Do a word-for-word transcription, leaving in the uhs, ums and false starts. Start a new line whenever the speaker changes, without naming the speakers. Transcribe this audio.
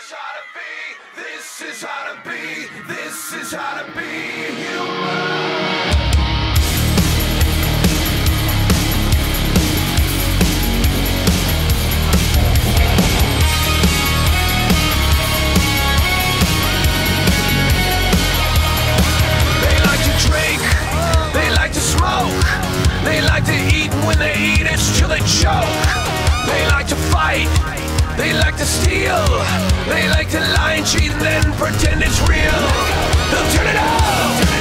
is how to be, this is how to be, this is how to be human. They like to drink, they like to smoke, they like to eat, and when they eat it's till they choke. They like to fight, they like to steal, they like to lie and cheat and then pretend it's real. They'll turn it up.